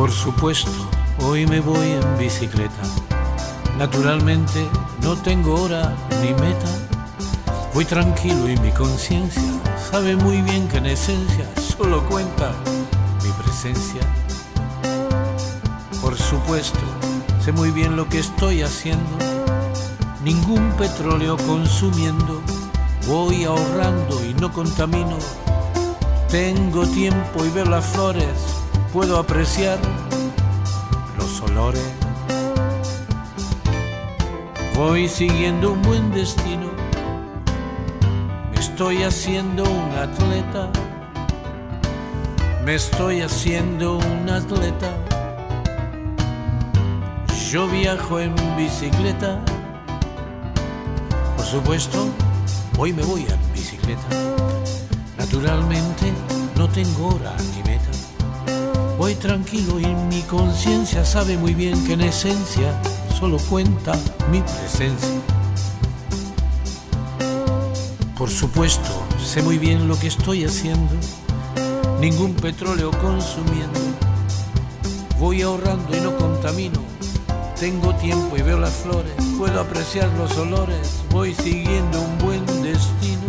Por supuesto, hoy me voy en bicicleta. Naturalmente no tengo hora ni meta. Voy tranquilo y mi conciencia sabe muy bien que en esencia solo cuenta mi presencia. Por supuesto, sé muy bien lo que estoy haciendo. Ningún petróleo consumiendo. Voy ahorrando y no contamino. Tengo tiempo y veo las flores. Puedo apreciar los olores. Voy siguiendo un buen destino. Me estoy haciendo un atleta. Me estoy haciendo un atleta. Yo viajo en bicicleta. Por supuesto, hoy me voy en bicicleta. Naturalmente no tengo hora ni meta. Voy tranquilo y mi conciencia sabe muy bien que en esencia solo cuenta mi presencia. Por supuesto, sé muy bien lo que estoy haciendo. Ningún petróleo consumiendo. Voy ahorrando y no contamino. Tengo tiempo y veo las flores. Puedo apreciar los olores. Voy siguiendo un buen destino.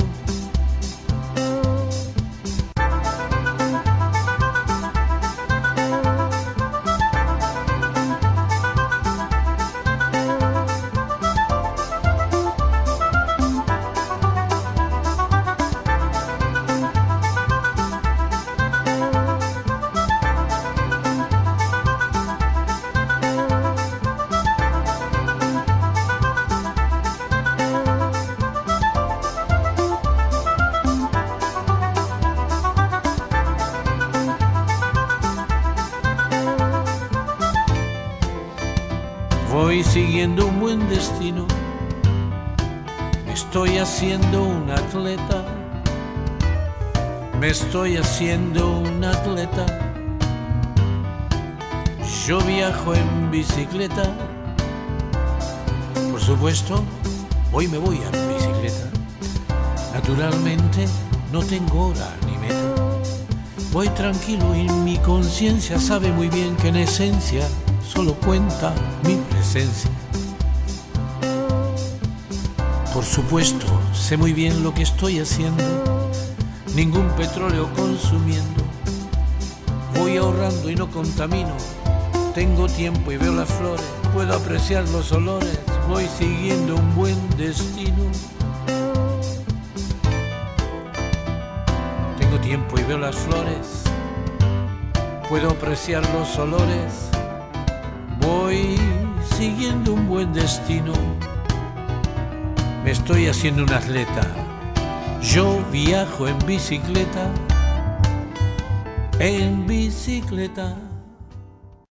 Voy siguiendo un buen destino. Me estoy haciendo un atleta. Me estoy haciendo un atleta. Yo viajo en bicicleta. Por supuesto, hoy me voy en bicicleta. Naturalmente no tengo hora ni meta. Voy tranquilo y mi conciencia sabe muy bien que en esencia solo cuenta mi presencia. Por supuesto, sé muy bien lo que estoy haciendo. Ningún petróleo consumiendo. Voy ahorrando y no contamino. Tengo tiempo y veo las flores. Puedo apreciar los olores. Voy siguiendo un buen destino. Tengo tiempo y veo las flores. Puedo apreciar los olores. Voy siguiendo un buen destino. Me estoy haciendo un atleta. Yo viajo en bicicleta. En bicicleta.